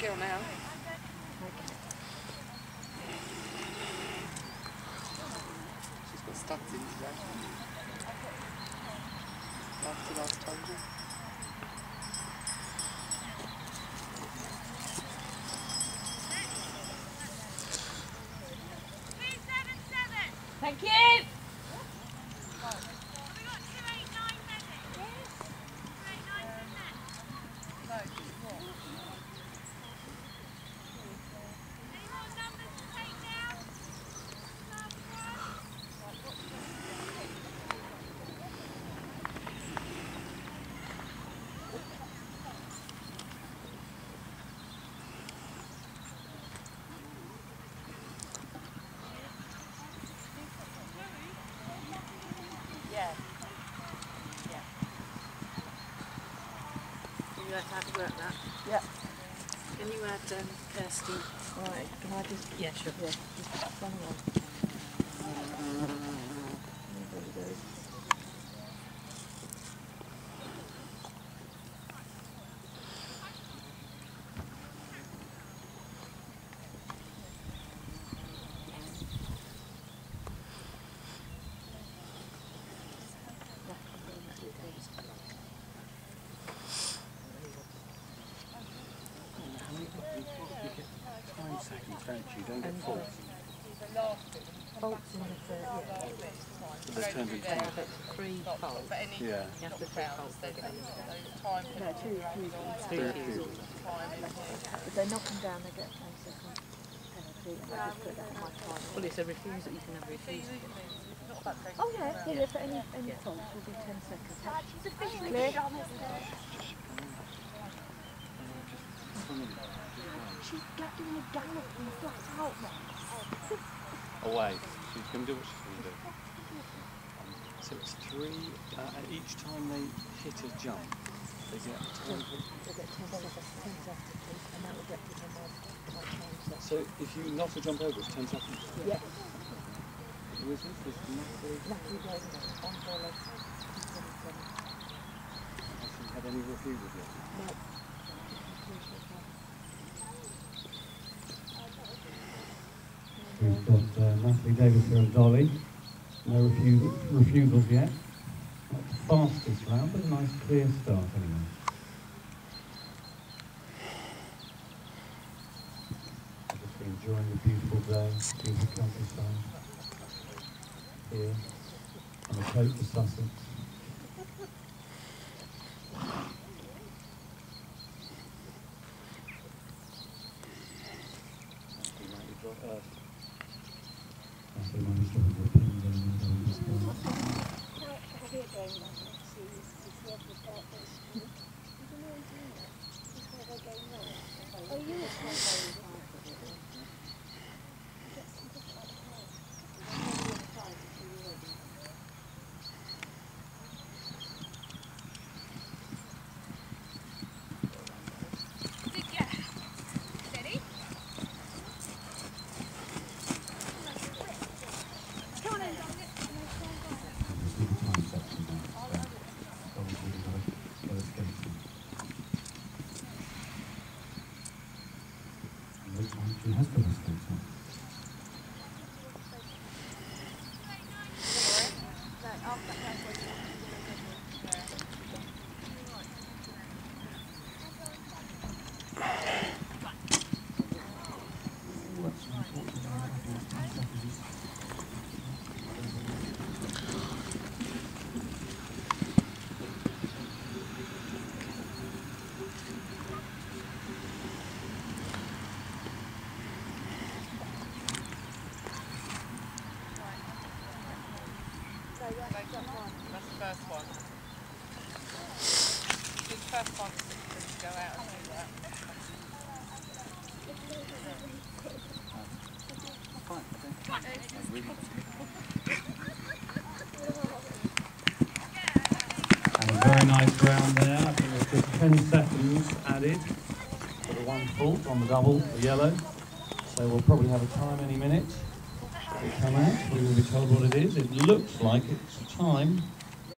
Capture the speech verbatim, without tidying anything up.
skill now. She's got studs in today. After last time. Thank you! Yeah. Yeah. You have to have to work that. Yeah. Can you add um, Kirsty? Right, can I just... Yeah, sure. Yeah, just one more. There we go. Don't you? Don't get faults. Faults in the third, yeah. So they turned into They have up to three faults. yeah. You have to three faults. No, two refusals. Three refusals. If they knock them down, they get a ten second penalty. And I just put that in my time. Well, it's a refusal. You can have a refusal. Oh yeah, yeah, yeah, for any, any fault will be ten seconds. Clear? She's doing a gallop and flat out now. Away. She's going to do what she's going to do. Um, so it's three, uh, each time they hit a jump, they get ten. They get ten seconds, ten seconds, and that will get to them by time set. So if you knock a jump over, it's ten seconds? Yeah. Who is this? This is Natalie? Natalie Davies, on Dolly, twenty-seven. Has she had any refusals yet? No. We've got uh, Natalie Davies here and Dolly. No refusal, refusals yet. Not the fastest round, but a nice clear start anyway. Just enjoying the beautiful day, beautiful countryside here on the coast of Sussex. Uh, That's the one who's looking for a pin down there on this point. She has got a skates on. That's the first one. The first one to go out and do that. And a very nice round there. I think there's just ten seconds added for the one fault on the double, the yellow. So we'll probably have a time any minute. We come out, we will be told what it is. It looks like it's time